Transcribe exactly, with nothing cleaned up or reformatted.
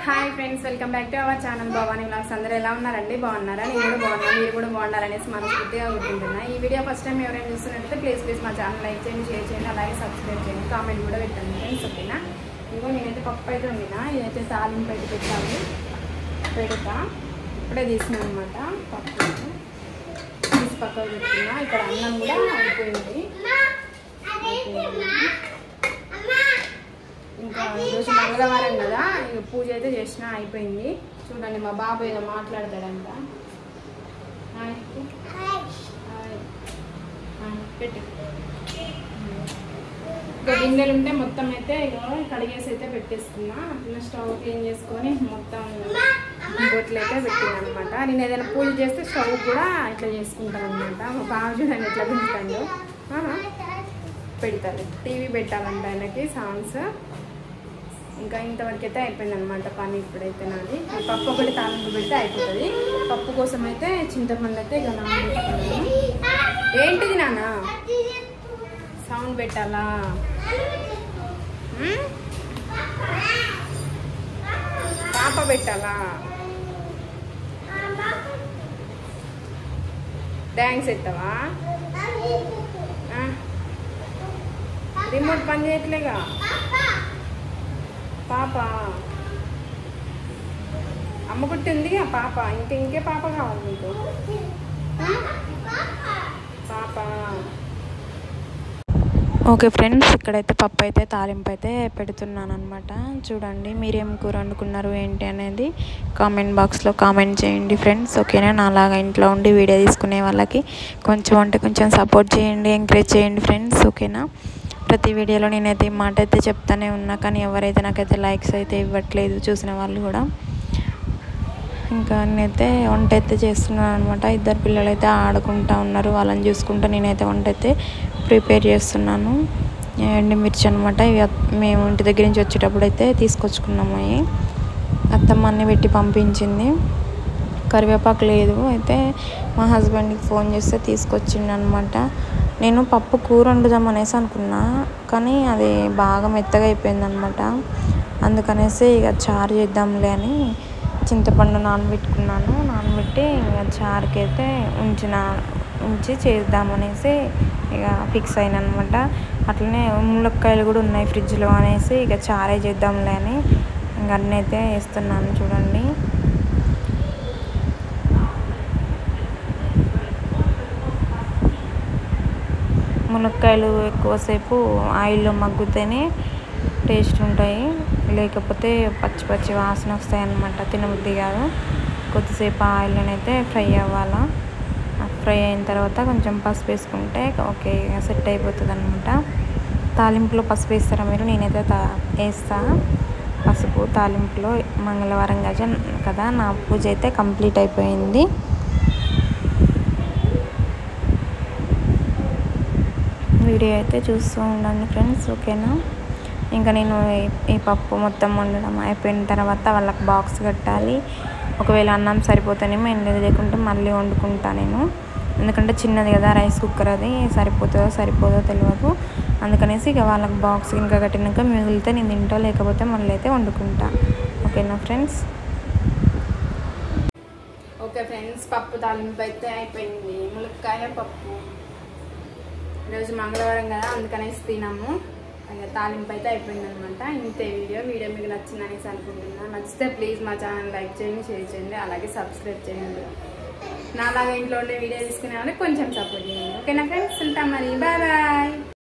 Hi friends, welcome back to our channel Bhavani vlogs. అందరూ ఎలా ఉన్నారండి? బాగున్నారా? నేను కూడా బాగున్నాను, మీరు కూడా బాగున్నారనేసి మనస్ఫూర్తిగా కోరుకుంటున్నా. ఈ వీడియో ఫస్ట్ టైం ఎవరైనా చూస్తున్నట్లయితే ప్లీజ్ ప్లీజ్ మా ఛానల్ లైక్ చేయండి, షేర్ చేయండి, అలాగే సబ్స్క్రైబ్ చేయండి, కామెంట్ కూడా పెట్టండి ఫ్రెండ్స్. ఓకేనా? ఇంకో నేనైతే పప్పు అయితే ఉండినా, ఇదైతే తాలింపు పెట్టి పెట్టాలి పెడతా. ఇప్పుడే తీసినాను అనమాట పప్పు, తీసి పక్కకు పెట్టుకున్నా. ఇక్కడ అన్నం కూడా అయిపోయింది. ఇంకా ఈరోజు మంగళవారం కదా, ఇక పూజ అయితే చేసిన అయిపోయింది. చూడండి, మా బాబు ఏదో మాట్లాడతాడంట. పెట్టు. ఇంకా గిన్నెలు ఉంటే మొత్తం అయితే ఇక కడిగేసి అయితే పెట్టేసుకున్నా. చిన్న స్టవ్ క్లీన్ చేసుకొని మొత్తం బొట్లు అయితే పెట్టినా అనమాట. నేను ఏదైనా పూజ చేస్తే స్టవ్ కూడా ఇట్లా చేసుకుంటాను అనమాట. మా బాబు చూడండి ఎట్లా పెడతాడు, పెడతాడు. టీవీ పెట్టాలంట ఆయనకి, సాంగ్స్. ఇంకా ఇంతవరకు అయితే అయిపోయింది అనమాట పని. ఇప్పుడైతే నాది పప్పు ఒకటి తాలింపు పెడితే అయిపోతుంది. పప్పు కోసం అయితే చింతపండు అయితే ఇక నానబెట్టుకున్నాను. ఏంటిది నాన్న సౌండ్ పెట్టాలా? పాప పెట్టాలా? డ్యాన్స్ ఎత్తావా? రిమోట్ పని చేయట్లేగా పాప. అమ్మ కుట్టింది ఆ పాప. ఇంక ఇంకే పాప కావాలి మీకు? పాప. ఓకే ఫ్రెండ్స్, ఇక్కడైతే పప్పు అయితే తాలింపు అయితే పెడుతున్నాను అనమాట. చూడండి, మీరేం కూర వండుకున్నారు ఏంటి అనేది కామెంట్ బాక్స్లో కామెంట్ చేయండి ఫ్రెండ్స్. ఓకేనా? నాలాగా ఇంట్లో ఉండి వీడియో తీసుకునే వాళ్ళకి కొంచెం అంటే కొంచెం సపోర్ట్ చేయండి, ఎంకరేజ్ చేయండి ఫ్రెండ్స్. ఓకేనా? ప్రతి వీడియోలో నేనైతే ఈ మాట అయితే చెప్తానే ఉన్నా, కానీ ఎవరైతే నాకైతే లైక్స్ అయితే ఇవ్వట్లేదు చూసిన వాళ్ళు కూడా. ఇంకా నేనైతే వంట అయితే చేస్తున్నాను అనమాట. ఇద్దరు పిల్లలు అయితే ఆడుకుంటూ ఉన్నారు, వాళ్ళని చూసుకుంటూ నేనైతే వంట అయితే ప్రిపేర్ చేస్తున్నాను. ఎండుమిర్చి అనమాట. ఇవి మేము ఇంటి దగ్గర నుంచి వచ్చేటప్పుడు అయితే తీసుకొచ్చుకున్నాము. అవి అత్తమ్మ అన్నీ పెట్టి పంపించింది. కరివేపాకు లేదు, అయితే మా హస్బెండ్కి ఫోన్ చేస్తే తీసుకొచ్చిండు అనమాట. నేను పప్పు కూర వండుదాం అనేసి అనుకున్నా, కానీ అది బాగా మెత్తగా అయిపోయింది అనమాట. అందుకనేసి ఇక చారు చేద్దాంలే అని చింతపండు నానబెట్టుకున్నాను. నానబెట్టి ఇక చారుకి అయితే ఉంచిన ఉంచి చేద్దామనేసి ఇక ఫిక్స్ అయినా అనమాట. అట్లనే ములక్కాయలు కూడా ఉన్నాయి ఫ్రిడ్జ్లో అనేసి ఇక చారే చేద్దాంలే అని ఇంక అన్నీ అయితే వేస్తున్నాను. చూడండి, మునక్కాయలు ఎక్కువసేపు ఆయిల్లో మగ్గుతేనే టేస్ట్ ఉంటాయి, లేకపోతే పచ్చి పచ్చి వాసన వస్తాయి అన్నమాట. తినబుద్ధి కాదు. కొద్దిసేపు ఆయిల్లోనైతే ఫ్రై అవ్వాలా. ఫ్రై అయిన తర్వాత కొంచెం పసుపు వేసుకుంటే ఓకే సెట్ అయిపోతుంది అనమాట. తాలింపులో పసుపు వేస్తారా మీరు? నేనైతే తా వేస్తా పసుపు తాలింపులో. మంగళవారం గజ కదా, నా పూజ అయితే కంప్లీట్ అయిపోయింది. వీడియో అయితే చూస్తూ ఉండండి ఫ్రెండ్స్. ఓకేనా? ఇంకా నేను ఈ పప్పు మొత్తం వండడం అయిపోయిన తర్వాత వాళ్ళకి బాక్స్ కట్టాలి. ఒకవేళ అన్నం సరిపోతేనేమో ఏం లేకుంటే మళ్ళీ వండుకుంటా నేను. ఎందుకంటే చిన్నది కదా రైస్ కుక్కర్, అది సరిపోతుందో సరిపోదో తెలియదు. అందుకనేసి ఇక వాళ్ళకి బాక్స్ ఇంకా కట్టినాక మిగిలితే నేను తింటా, లేకపోతే మళ్ళీ అయితే వండుకుంటా. ఓకేనా ఫ్రెండ్స్? ఓకే ఫ్రెండ్స్, పప్పు తాలింపు అయితే అయిపోయింది. ములక్కాయ పప్పు. ఈరోజు మంగళవారం కదా, అందుకనేసి తినాము. ఇక తాలింపు అయితే అయిపోయింది అనమాట. ఇంతే వీడియో. వీడియో మీకు నచ్చిందనేసి అనుకుంటున్నా. నచ్చితే ప్లీజ్ మా ఛానల్ లైక్ చేయండి, షేర్ చేయండి, అలాగే సబ్స్క్రైబ్ చేయండి. నాలాగా ఇంట్లో ఉండే వీడియో తీసుకునే వాళ్ళకి కొంచెం సపోర్ట్ చేయండి. ఓకేనా ఫ్రెండ్స్? ఉంటాం మరి. Bye bye.